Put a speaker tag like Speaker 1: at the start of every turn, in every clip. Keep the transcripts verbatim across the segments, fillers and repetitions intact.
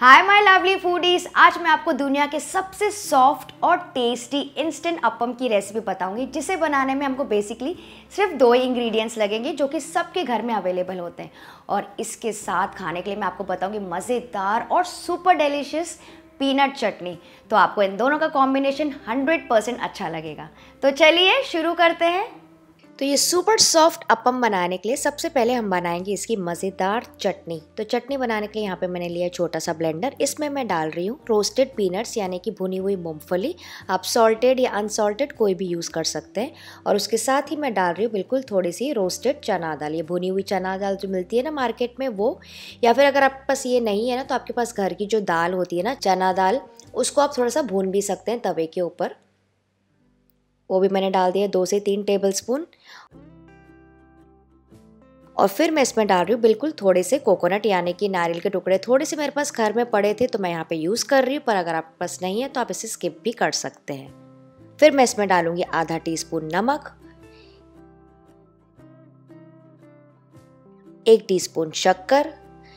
Speaker 1: Hi my lovely foodies. आज मैं आपको दुनिया के सबसे सॉफ्ट और टेस्टी इंस्टेंट अप्पम की रेसिपी बताऊंगी, जिसे बनाने में हमको बेसिकली सिर्फ दो ही इंग्रेडिएंट्स लगेंगे जो कि सबके घर में अवेलेबल होते हैं। और इसके साथ खाने के लिए मैं आपको बताऊंगी मज़ेदार और सुपर डिलीशियस पीनट चटनी। तो आपको इन दोनों का कॉम्बिनेशन हंड्रेड परसेंट अच्छा लगेगा। तो चलिए शुरू करते हैं। तो ये सुपर सॉफ्ट अप्पम बनाने के लिए सबसे पहले हम बनाएंगे इसकी मज़ेदार चटनी। तो चटनी बनाने के लिए यहाँ पे मैंने लिया छोटा सा ब्लेंडर। इसमें मैं डाल रही हूँ रोस्टेड पीनट्स यानी कि भुनी हुई मूंगफली। आप सॉल्टेड या अनसॉल्टेड कोई भी यूज़ कर सकते हैं। और उसके साथ ही मैं डाल रही हूँ बिल्कुल थोड़ी सी रोस्टेड चना दाल। ये भुनी हुई चना दाल जो मिलती है ना मार्केट में, वो, या फिर अगर आपके पास ये नहीं है ना तो आपके पास घर की जो दाल होती है ना चना दाल, उसको आप थोड़ा सा भून भी सकते हैं तवे के ऊपर। वो भी मैंने डाल दिया दो से तीन टेबलस्पून। और फिर मैं इसमें डाल रही हूँ बिल्कुल थोड़े से कोकोनट यानी कि नारियल के टुकड़े। थोड़े से मेरे पास घर में पड़े थे तो मैं यहाँ पे यूज़ कर रही हूँ, पर अगर आपके पास नहीं है तो आप इसे स्किप भी कर सकते हैं। फिर मैं इसमें डालूंगी आधा टीस्पून नमक, एक टीस्पून शक्कर,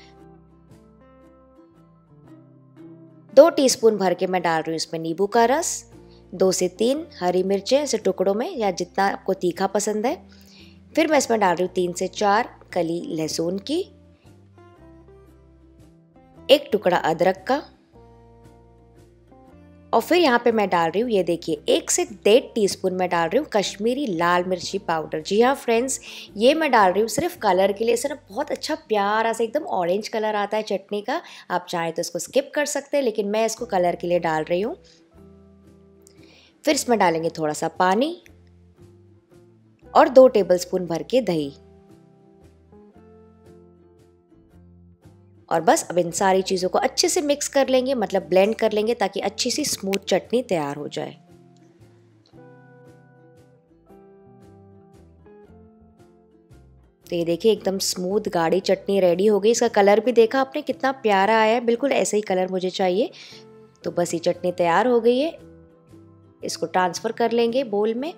Speaker 1: दो टीस्पून भर के मैं डाल रही हूँ इसमें नींबू का रस, दो से तीन हरी मिर्चें ऐसे टुकड़ों में या जितना आपको तीखा पसंद है। फिर मैं इसमें डाल रही हूँ तीन से चार कली लहसुन की, एक टुकड़ा अदरक का। और फिर यहाँ पे मैं डाल रही हूँ, ये देखिए, एक से डेढ़ टीस्पून मैं डाल रही हूँ कश्मीरी लाल मिर्ची पाउडर। जी हाँ फ्रेंड्स, ये मैं डाल रही हूँ सिर्फ कलर के लिए। इससे ना बहुत अच्छा प्यारा सा एकदम ऑरेंज कलर आता है चटनी का। आप चाहें तो इसको स्किप कर सकते हैं, लेकिन मैं इसको कलर के लिए डाल रही हूँ। फिर इसमें डालेंगे थोड़ा सा पानी और दो टेबलस्पून भर के दही। और बस अब इन सारी चीज़ों को अच्छे से मिक्स कर लेंगे, मतलब ब्लेंड कर लेंगे, ताकि अच्छी सी स्मूथ चटनी तैयार हो जाए। तो ये देखिए एकदम स्मूथ गाढ़ी चटनी रेडी हो गई। इसका कलर भी देखा आपने कितना प्यारा आया है, बिल्कुल ऐसे ही कलर मुझे चाहिए। तो बस ये चटनी तैयार हो गई है। इसको ट्रांसफ़र कर लेंगे बोल में।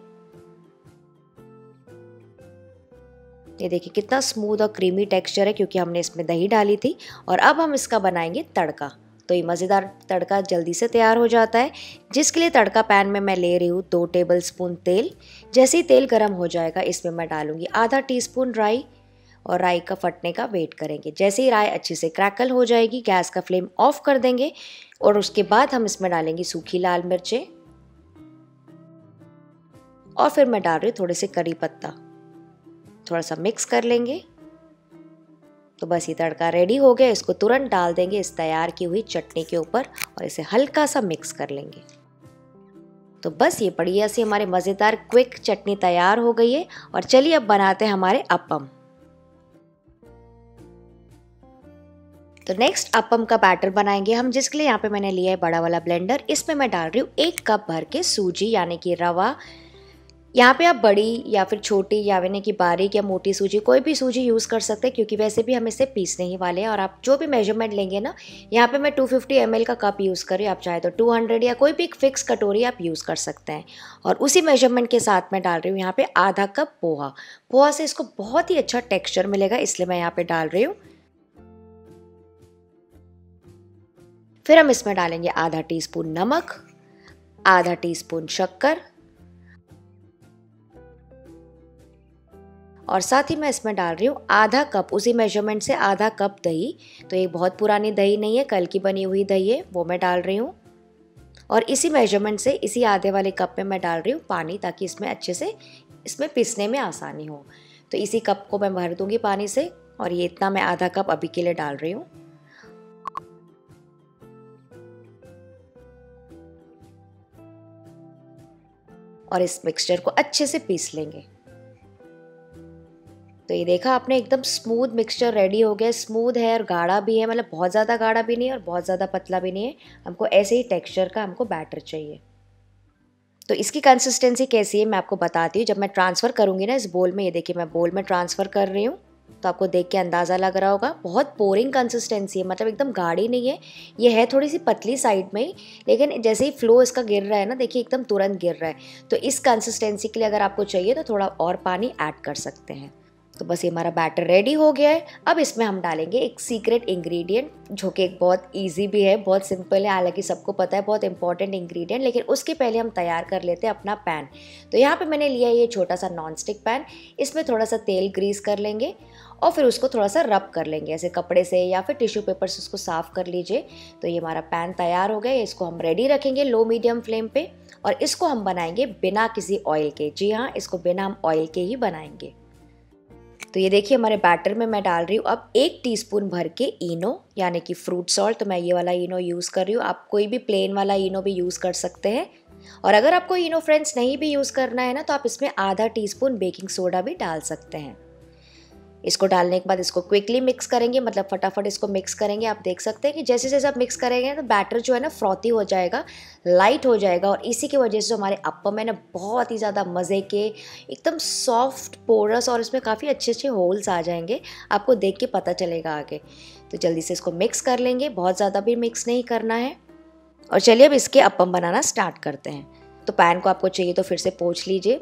Speaker 1: ये देखिए कितना स्मूथ और क्रीमी टेक्सचर है, क्योंकि हमने इसमें दही डाली थी। और अब हम इसका बनाएंगे तड़का। तो ये मज़ेदार तड़का जल्दी से तैयार हो जाता है, जिसके लिए तड़का पैन में मैं ले रही हूँ दो टेबलस्पून तेल। जैसे ही तेल गर्म हो जाएगा इसमें मैं डालूंगी आधा टीस्पून राई। और राई का फटने का वेट करेंगे। जैसे ही राई अच्छे से क्रैकल हो जाएगी गैस का फ्लेम ऑफ कर देंगे। और उसके बाद हम इसमें डालेंगे सूखी लाल मिर्चें। और फिर मैं डाल रही हूँ थोड़े से करी पत्ता। थोड़ा सा मिक्स कर लेंगे। तो बस ये तड़का रेडी हो गया। इसको तुरंत डाल देंगे इस तैयार की हुई चटनी के ऊपर और इसे हल्का सा मिक्स कर लेंगे। तो बस ये बढ़िया सी हमारे मज़ेदार क्विक चटनी तैयार हो गई है। और चलिए अब बनाते हैं हमारे अप्पम। तो नेक्स्ट अप्पम का बैटर बनाएंगे हम, जिसके लिए यहाँ पे मैंने लिया है बड़ा वाला ब्लेंडर। इसमें मैं डाल रही हूँ एक कप भर के सूजी यानी कि रवा। यहाँ पे आप बड़ी या फिर छोटी या यानी कि बारीक या मोटी सूजी, कोई भी सूजी यूज़ कर सकते हैं, क्योंकि वैसे भी हम इसे पीसने ही वाले हैं। और आप जो भी मेजरमेंट लेंगे ना, यहाँ पे मैं टू फिफ्टी एम एल का कप यूज़ कर रही हूँ। आप चाहे तो टू हंड्रेड या कोई भी एक फिक्स कटोरी आप यूज़ कर सकते हैं। और उसी मेजरमेंट के साथ मैं डाल रही हूँ यहाँ पे आधा कप पोहा। पोहा से इसको बहुत ही अच्छा टेक्स्चर मिलेगा, इसलिए मैं यहाँ पे डाल रही हूँ। फिर हम इसमें डालेंगे आधा टीस्पून नमक, आधा टीस्पून शक्कर, और साथ ही मैं इसमें डाल रही हूँ आधा कप, उसी मेजरमेंट से आधा कप दही। तो ये बहुत पुरानी दही नहीं है, कल की बनी हुई दही है, वो मैं डाल रही हूँ। और इसी मेजरमेंट से इसी आधे वाले कप में मैं डाल रही हूँ पानी, ताकि इसमें अच्छे से इसमें पीसने में आसानी हो। तो इसी कप को मैं भर दूँगी पानी से। और ये इतना मैं आधा कप अभी के लिए डाल रही हूँ। और इस मिक्सचर को अच्छे से पीस लेंगे। तो ये देखा आपने, एकदम स्मूथ मिक्सचर रेडी हो गया। स्मूथ है और गाढ़ा भी है, मतलब बहुत ज़्यादा गाढ़ा भी नहीं है और बहुत ज़्यादा पतला भी नहीं है। हमको ऐसे ही टेक्सचर का हमको बैटर चाहिए। तो इसकी कंसिस्टेंसी कैसी है मैं आपको बताती हूँ। जब मैं ट्रांसफ़र करूँगी ना इस बोल में, ये देखिए मैं बोल में ट्रांसफ़र कर रही हूँ, तो आपको देख के अंदाज़ा लग रहा होगा बहुत पोरिंग कंसिस्टेंसी है, मतलब एकदम गाढ़ी नहीं है। ये है थोड़ी सी पतली साइड में ही, लेकिन जैसे ही फ्लो इसका गिर रहा है ना, देखिए एकदम तुरंत गिर रहा है। तो इस कंसिस्टेंसी के लिए अगर आपको चाहिए तो थोड़ा और पानी ऐड कर सकते हैं। तो बस ये हमारा बैटर रेडी हो गया है। अब इसमें हम डालेंगे एक सीक्रेट इंग्रेडिएंट, जो कि एक बहुत इजी भी है, बहुत सिंपल है, हालांकि सबको पता है बहुत इंपॉर्टेंट इंग्रेडिएंट, लेकिन उसके पहले हम तैयार कर लेते हैं अपना पैन। तो यहाँ पे मैंने लिया ये छोटा सा नॉन स्टिक पैन, इसमें थोड़ा सा तेल ग्रीस कर लेंगे और फिर उसको थोड़ा सा रब कर लेंगे, ऐसे कपड़े से या फिर टिश्यू पेपर से उसको साफ़ कर लीजिए। तो ये हमारा पैन तैयार हो गया, इसको हम रेडी रखेंगे लो मीडियम फ्लेम पे, और इसको हम बनाएंगे बिना किसी ऑयल के। जी हाँ, इसको बिना हम ऑयल के ही बनाएंगे। तो ये देखिए हमारे बैटर में मैं डाल रही हूँ अब एक टीस्पून भर के इनो, यानी कि फ्रूट सॉल्ट। तो मैं ये वाला इनो यूज़ कर रही हूँ, आप कोई भी प्लेन वाला इनो भी यूज़ कर सकते हैं। और अगर आपको इनो फ्रेंड्स नहीं भी यूज़ करना है ना, तो आप इसमें आधा टीस्पून बेकिंग सोडा भी डाल सकते हैं। इसको डालने के बाद इसको क्विकली मिक्स करेंगे, मतलब फटाफट इसको मिक्स करेंगे। आप देख सकते हैं कि जैसे जैसे आप मिक्स करेंगे तो बैटर जो है ना फ्रॉथी हो जाएगा, लाइट हो जाएगा, और इसी की वजह से जो हमारे अप्पम है ना बहुत ही ज़्यादा मज़े के, एकदम सॉफ्ट पोरस, और इसमें काफ़ी अच्छे अच्छे होल्स आ जाएंगे, आपको देख के पता चलेगा आगे। तो जल्दी से इसको मिक्स कर लेंगे, बहुत ज़्यादा भी मिक्स नहीं करना है। और चलिए अब इसके अप्पम बनाना स्टार्ट करते हैं। तो पैन को आपको चाहिए तो फिर से पोंछ लीजिए,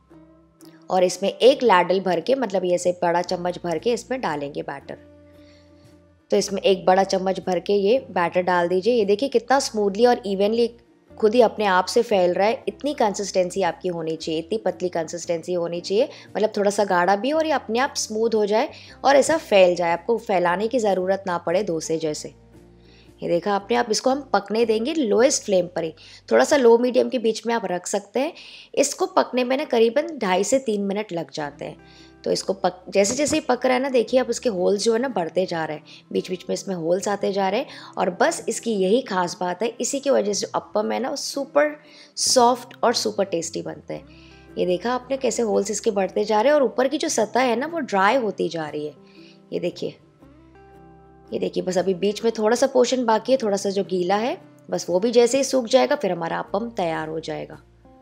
Speaker 1: और इसमें एक लाडल भर के, मतलब ये से बड़ा चम्मच भर के इसमें डालेंगे बैटर। तो इसमें एक बड़ा चम्मच भर के ये बैटर डाल दीजिए। ये देखिए कितना स्मूथली और इवनली खुद ही अपने आप से फैल रहा है। इतनी कंसिस्टेंसी आपकी होनी चाहिए, इतनी पतली कंसिस्टेंसी होनी चाहिए, मतलब थोड़ा सा गाढ़ा भी, और ये अपने आप स्मूथ हो जाए और ऐसा फैल जाए, आपको फैलाने की ज़रूरत ना पड़े डोसे जैसे। ये देखा आपने। आप इसको हम पकने देंगे लोएस्ट फ्लेम पर ही, थोड़ा सा लो मीडियम के बीच में आप रख सकते हैं। इसको पकने में ना करीबन ढाई से तीन मिनट लग जाते हैं। तो इसको पक जैसे जैसे ही पक रहा है ना, देखिए अब उसके होल्स जो है ना बढ़ते जा रहे हैं, बीच बीच में इसमें होल्स आते जा रहे हैं। और बस इसकी यही खास बात है, इसी की वजह से अप्पम है ना वो सुपर सॉफ्ट और सुपर टेस्टी बनते हैं। ये देखा आपने कैसे होल्स इसके बढ़ते जा रहे हैं, और ऊपर की जो सतह है ना वो ड्राई होती जा रही है। ये देखिए, ये देखिए बस अभी बीच में थोड़ा सा पोर्शन बाकी है, थोड़ा सा जो गीला है, बस वो भी जैसे ही सूख जाएगा फिर हमारा अप्पम तैयार हो जाएगा।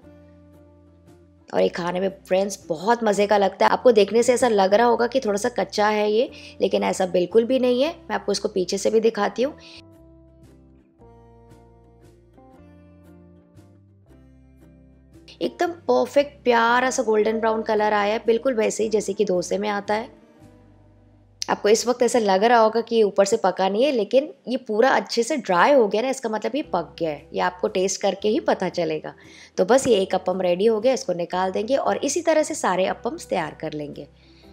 Speaker 1: और ये खाने में फ्रेंड्स बहुत मज़े का लगता है। आपको देखने से ऐसा लग रहा होगा कि थोड़ा सा कच्चा है ये, लेकिन ऐसा बिल्कुल भी नहीं है। मैं आपको इसको पीछे से भी दिखाती हूँ। एकदम परफेक्ट प्यारा सा गोल्डन ब्राउन कलर आया है, बिल्कुल वैसे ही जैसे कि डोसे में आता है। आपको इस वक्त ऐसा लग रहा होगा कि ऊपर से पका नहीं है, लेकिन ये पूरा अच्छे से ड्राई हो गया ना, इसका मतलब ये पक गया है। ये आपको टेस्ट करके ही पता चलेगा। तो बस ये एक अप्पम रेडी हो गया, इसको निकाल देंगे और इसी तरह से सारे अप्पम तैयार कर लेंगे।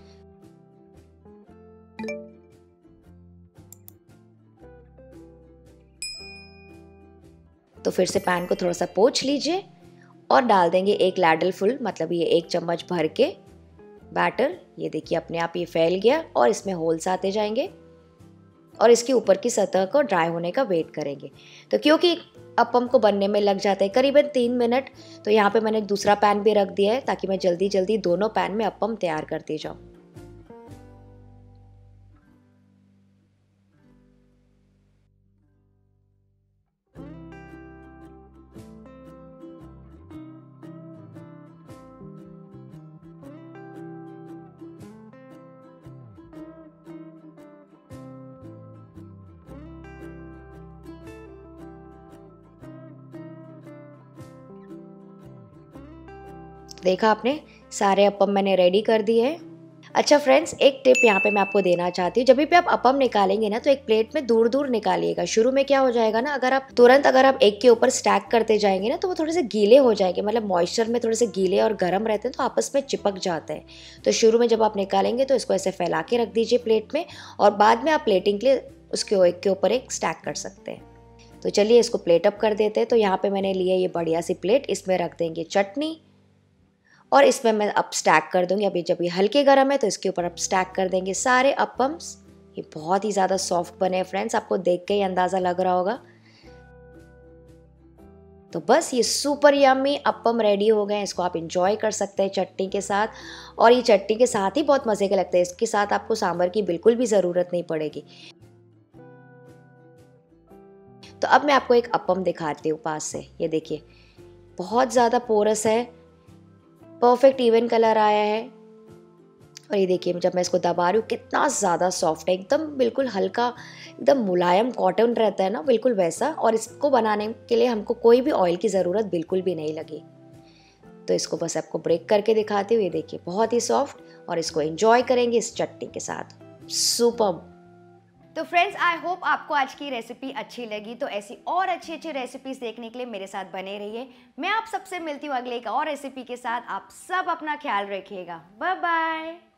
Speaker 1: तो फिर से पैन को थोड़ा सा पोंछ लीजिए और डाल देंगे एक लाडल फुल, मतलब ये एक चम्मच भर के बैटर। ये देखिए अपने आप ये फैल गया और इसमें होल्स आते जाएंगे, और इसके ऊपर की सतह को ड्राई होने का वेट करेंगे। तो क्योंकि अप्पम को बनने में लग जाता है करीबन तीन मिनट, तो यहाँ पे मैंने दूसरा पैन भी रख दिया है ताकि मैं जल्दी जल्दी दोनों पैन में अप्पम तैयार करती जाऊँ। देखा आपने, सारे अप्पम मैंने रेडी कर दिए हैं। अच्छा फ्रेंड्स, एक टिप यहाँ पे मैं आपको देना चाहती हूँ। जब भी आप अप्पम निकालेंगे ना, तो एक प्लेट में दूर दूर निकालिएगा। शुरू में क्या हो जाएगा ना, अगर आप तुरंत अगर आप एक के ऊपर स्टैक करते जाएंगे ना, तो वो थोड़े से गीले हो जाएंगे, मतलब मॉइस्चर में थोड़े से गीले और गर्म रहते हैं तो आपस में चिपक जाते हैं। तो शुरू में जब आप निकालेंगे तो इसको ऐसे फैला के रख दीजिए प्लेट में, और बाद में आप प्लेटिंग के लिए उसके एक के ऊपर एक स्टैक कर सकते हैं। तो चलिए इसको प्लेट अप कर देते हैं। तो यहाँ पर मैंने लिया ये बढ़िया सी प्लेट, इसमें रख देंगे चटनी, और इसमें मैं अब स्टैक कर दूंगी। अभी जब ये हल्के गर्म है तो इसके ऊपर अब स्टैक कर देंगे सारे अप्पम्स। ये बहुत ही ज़्यादा सॉफ्ट बने हैं फ्रेंड्स, आपको देख के ही अंदाज़ा लग रहा होगा। तो बस ये सुपर यम्मी अप्पम रेडी हो गए हैं। इसको आप इंजॉय कर सकते हैं चटनी के साथ, और ये चटनी के साथ ही बहुत मज़े के लगते हैं। इसके साथ आपको सांभर की बिल्कुल भी ज़रूरत नहीं पड़ेगी। तो अब मैं आपको एक अप्पम दिखाती हूँ पास से। ये देखिए बहुत ज़्यादा पोरस है, परफेक्ट इवन कलर आया है, और ये देखिए जब मैं इसको दबा रही हूँ कितना ज़्यादा सॉफ्ट है, एकदम बिल्कुल हल्का, एकदम मुलायम कॉटन रहता है ना, बिल्कुल वैसा। और इसको बनाने के लिए हमको कोई भी ऑयल की ज़रूरत बिल्कुल भी नहीं लगी। तो इसको बस आपको ब्रेक करके दिखाती हूँ। ये देखिए बहुत ही सॉफ्ट, और इसको एंजॉय करेंगे इस चटनी के साथ। सुपर्ब। तो फ्रेंड्स, आई होप आपको आज की रेसिपी अच्छी लगी। तो ऐसी और अच्छी अच्छी रेसिपीज देखने के लिए मेरे साथ बने रहिए। मैं आप सबसे मिलती हूँ अगले एक और रेसिपी के साथ। आप सब अपना ख्याल रखिएगा। Bye bye.